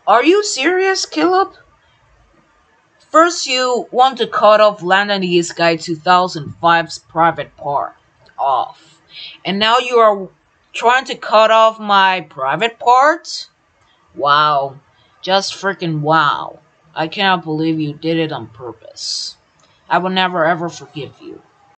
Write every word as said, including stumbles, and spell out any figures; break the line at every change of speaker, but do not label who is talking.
Are you serious, Caleb? First, you want to cut off Landon's Guy two thousand five's private part off. And now you are trying to cut off my private parts? Wow. Just freaking wow. I cannot believe you did it on purpose. I will never ever forgive you.